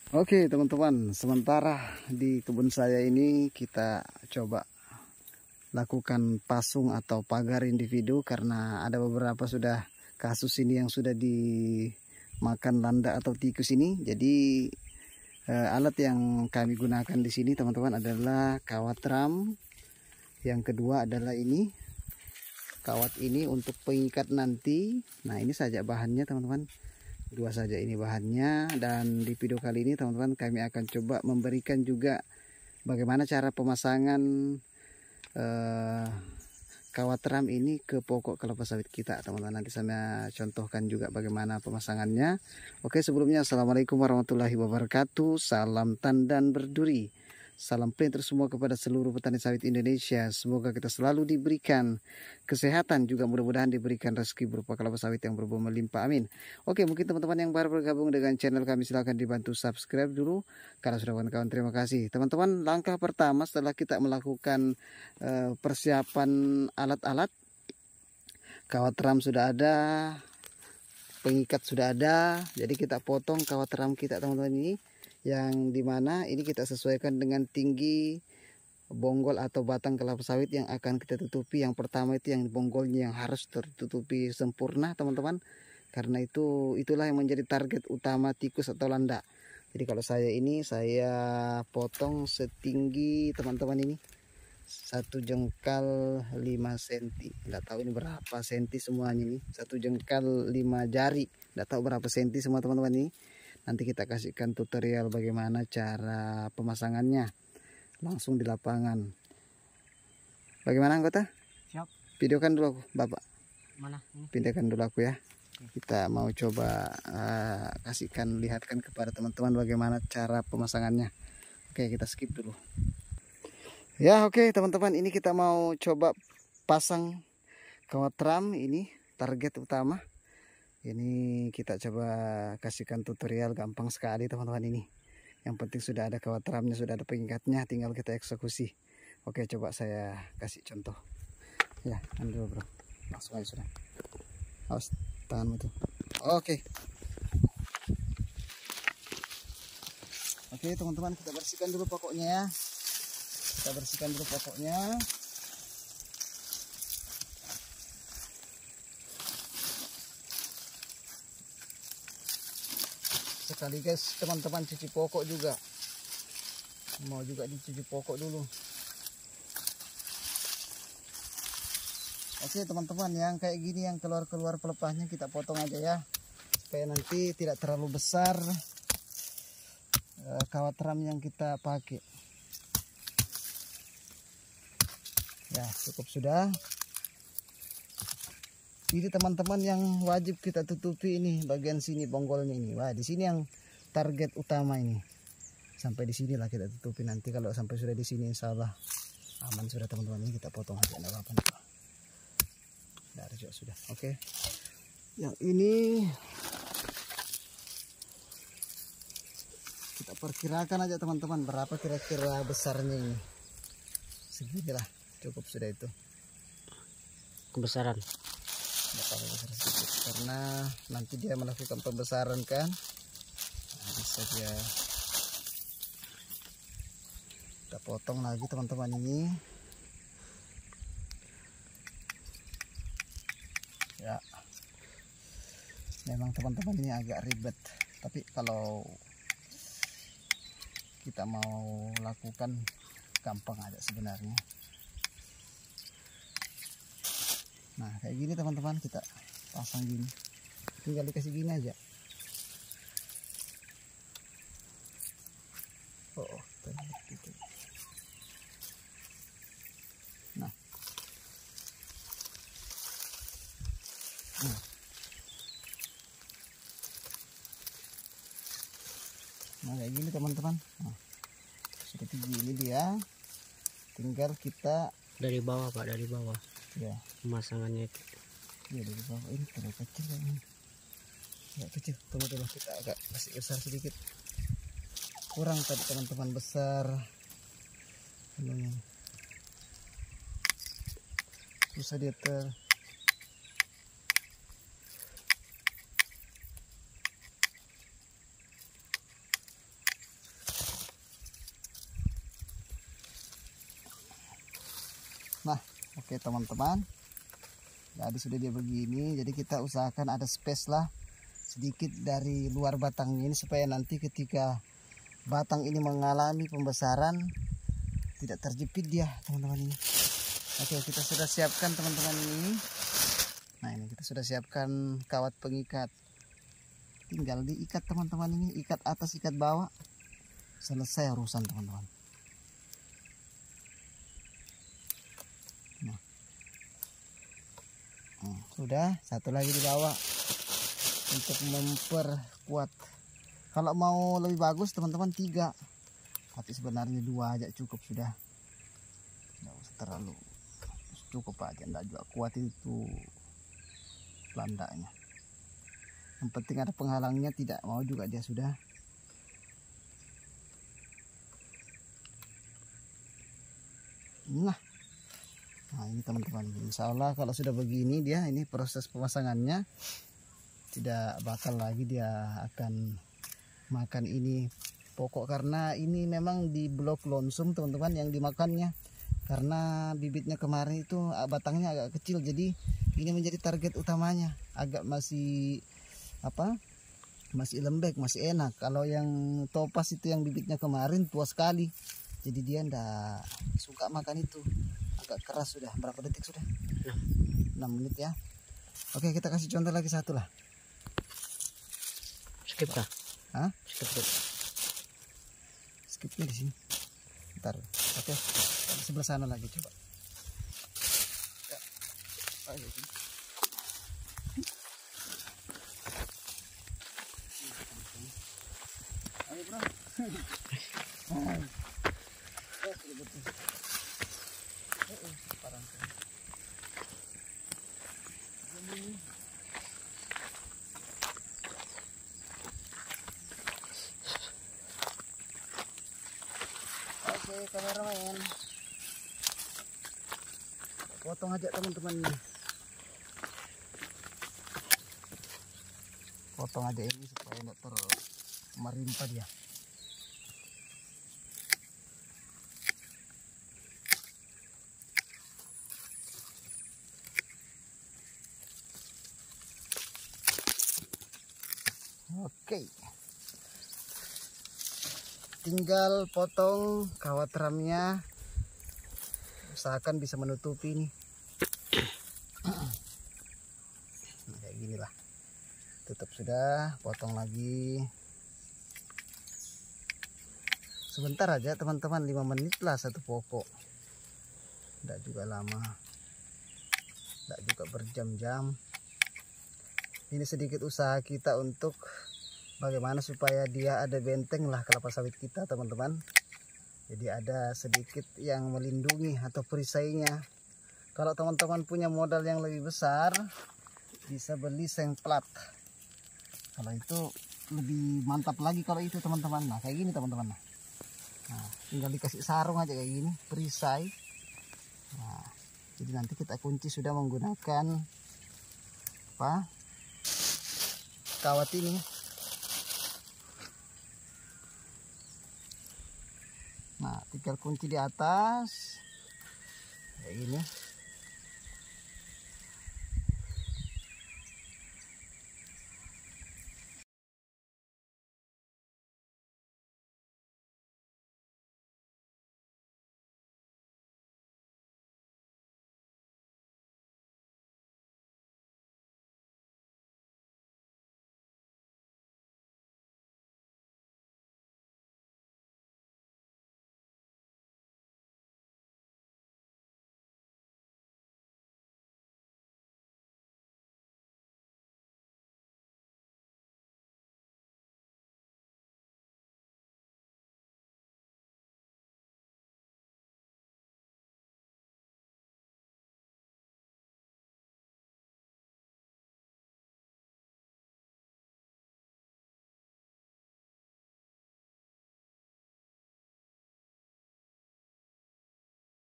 Oke teman-teman, sementara di kebun saya ini kita coba lakukan pasung atau pagar individu karena ada beberapa sudah kasus ini yang sudah dimakan landak atau tikus ini. Jadi alat yang kami gunakan di sini teman-teman adalah kawat ram. Yang kedua adalah ini kawat ini untuk pengikat nanti. Nah ini saja bahannya teman-teman, dua saja ini bahannya. Dan di video kali ini teman-teman kami akan coba memberikan juga bagaimana cara pemasangan kawat ram ini ke pokok kelapa sawit kita teman-teman. Nanti saya contohkan juga bagaimana pemasangannya. Oke, sebelumnya assalamualaikum warahmatullahi wabarakatuh. Salam tandan berduri, salam printer semua kepada seluruh petani sawit Indonesia. Semoga kita selalu diberikan kesehatan, juga mudah-mudahan diberikan rezeki berupa kelapa sawit yang berbuah melimpah. Amin. Oke, mungkin teman-teman yang baru bergabung dengan channel kami silahkan dibantu subscribe dulu. Kalau sudah kawan-kawan terima kasih. Teman-teman, langkah pertama setelah kita melakukan persiapan alat-alat, kawat ram sudah ada, pengikat sudah ada. Jadi kita potong kawat ram kita teman-teman ini, yang dimana ini kita sesuaikan dengan tinggi bonggol atau batang kelapa sawit yang akan kita tutupi. Yang pertama itu yang bonggolnya yang harus tertutupi sempurna teman-teman, karena itulah yang menjadi target utama tikus atau landak. Jadi kalau saya ini saya potong setinggi teman-teman ini 1 jengkal 5 cm. Nggak tahu ini berapa senti semuanya ini, 1 jengkal 5 jari, nggak tahu berapa senti semua teman-teman ini. Nanti kita kasihkan tutorial bagaimana cara pemasangannya langsung di lapangan. Bagaimana anggota? Siap. Videokan dulu aku, Bapak. Mana ini? Pindahkan dulu aku ya. Kita mau coba lihatkan kepada teman-teman bagaimana cara pemasangannya. Oke, kita skip dulu. Ya, oke teman-teman, ini kita mau coba pasang kawat ram, ini target utama. Ini kita coba kasihkan tutorial, gampang sekali teman-teman ini. Yang penting sudah ada kawat ramnya, sudah ada pengikatnya, tinggal kita eksekusi. Oke, coba saya kasih contoh. Ya, ambil bro. Langsung aja sudah. Awas tanganmu tuh. Oke. Oke teman-teman, kita bersihkan dulu pokoknya ya. Kita bersihkan dulu pokoknya. Sekaligus teman-teman cuci pokok juga, mau juga dicuci pokok dulu. Oke teman-teman, yang kayak gini yang keluar-keluar pelepahnya kita potong aja ya, supaya nanti tidak terlalu besar kawat ram yang kita pakai. Ya cukup sudah. Ini teman-teman yang wajib kita tutupi ini bagian sini bonggolnya ini. Wah, di sini yang target utama ini. Sampai di sinilah kita tutupi. Nanti kalau sampai sudah di sini insya Allah aman sudah teman-teman. Ini kita potong aja, enggak apa-apa. Dari juga sudah. Oke. Yang ini kita perkirakan aja teman-teman berapa kira-kira besarnya ini. Seginilah, cukup sudah itu. Kebesaran. Besar sedikit karena nanti dia melakukan pembesaran kan. Nah, bisa dia kita potong lagi teman-teman ini ya. Memang teman-teman ini agak ribet, tapi kalau kita mau lakukan gampang aja sebenarnya. Nah kayak gini teman-teman, kita pasang gini, tinggal dikasih gini aja. Gitu. Nah kayak gini teman-teman. Nah, seperti gini dia, tinggal kita Dari bawah Pak, dari bawah ya pemasangannya itu. Ya dari bawah. Ini terlalu kecil kan ini. Ya kecil, tunggu kita agak kasih besar sedikit. Kurang tadi teman-teman, besar. Susah dia Nah, oke teman-teman, jadi sudah dia begini. Jadi kita usahakan ada space lah sedikit dari luar batangnya ini, supaya nanti ketika batang ini mengalami pembesaran tidak terjepit dia teman-teman ini. Oke, kita sudah siapkan teman-teman ini. Nah, ini kita sudah siapkan kawat pengikat. Tinggal diikat teman-teman ini, ikat atas, ikat bawah. Selesai urusan teman-teman. Nah. Sudah, satu lagi di bawah untuk memperkuat. Kalau mau lebih bagus teman-teman 3, tapi sebenarnya 2 aja cukup sudah. Tidak usah terlalu, cukup aja, enggak juga kuat itu landanya. Yang penting ada penghalangnya, tidak mau juga dia sudah. Nah ini teman-teman, insya Allah kalau sudah begini dia, ini proses pemasangannya tidak bakal lagi dia akan makan ini pokok, karena ini memang di blok lonsum teman-teman yang dimakannya, karena bibitnya kemarin itu batangnya agak kecil, jadi ini menjadi target utamanya. Agak masih masih lembek, masih enak. Kalau yang topas itu yang bibitnya kemarin tua sekali, jadi dia ndak suka makan itu, agak keras. Sudah berapa detik sudah? 6 menit ya. Oke, kita kasih contoh lagi satu lah. Skip kah? Hah? Skip. Skipnya di sini. Bentar. Oke, sebelah sana lagi coba. Ya. Ayo, ayo bro. Oke, kameramen, potong aja teman-teman nih. Potong aja ini supaya tidak merimpah dia. Oke, tinggal potong kawat ramnya, usahakan bisa menutupi nih. Nah, kayak gini lah, tutup sudah, potong lagi. Sebentar aja teman-teman, 5 menit lah satu pokok, tidak juga lama, tidak juga berjam-jam. Ini sedikit usaha kita untuk bagaimana supaya dia ada benteng lah kelapa sawit kita teman-teman. Jadi ada sedikit yang melindungi atau perisainya. Kalau teman-teman punya modal yang lebih besar, bisa beli seng plat. Kalau itu lebih mantap lagi kalau itu teman-teman. Nah kayak gini teman-teman. Nah tinggal dikasih sarung aja kayak gini, perisai. Nah jadi nanti kita kunci sudah menggunakan kawat ini. Nah tinggal kunci di atas kayak gini.